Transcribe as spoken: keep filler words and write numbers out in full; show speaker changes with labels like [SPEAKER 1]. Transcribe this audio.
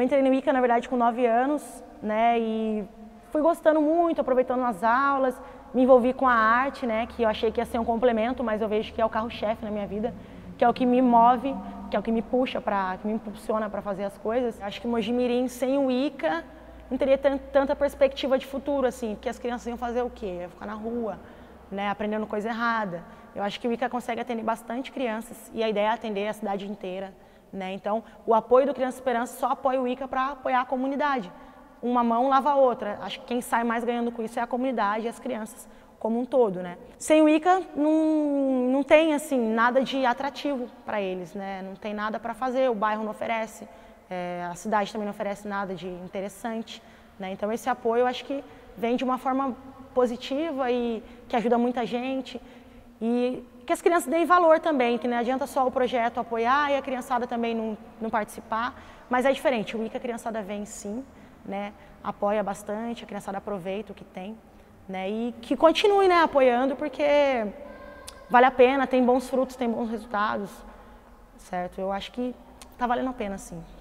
[SPEAKER 1] eu entrei no Wicca, na verdade, com nove anos, né, e fui gostando muito, aproveitando as aulas, me envolvi com a arte, né, que eu achei que ia ser um complemento, mas eu vejo que é o carro-chefe na minha vida, que é o que me move, que é o que me puxa, pra, que me impulsiona para fazer as coisas. Acho que Mogi Mirim, sem o Wicca, não teria tanta perspectiva de futuro, assim, porque as crianças iam fazer o quê? Iam ficar na rua, né, aprendendo coisa errada. Eu acho que o Wicca consegue atender bastante crianças e a ideia é atender a cidade inteira, né? Então, o apoio do Criança Esperança só apoia o Wicca para apoiar a comunidade. Uma mão lava a outra. Acho que quem sai mais ganhando com isso é a comunidade e as crianças como um todo, né? Sem o Wicca não, não tem assim nada de atrativo para eles, né? Não tem nada para fazer, o bairro não oferece, é, a cidade também não oferece nada de interessante, né? Então esse apoio eu acho que vem de uma forma positiva e que ajuda muita gente e que as crianças deem valor também, que não adianta só o projeto apoiar e a criançada também não, não participar, mas é diferente, o Wicca a criançada vem sim, né, apoia bastante, a criançada aproveita o que tem, né, e que continue, né, apoiando porque vale a pena, tem bons frutos, tem bons resultados, certo? Eu acho que tá valendo a pena sim.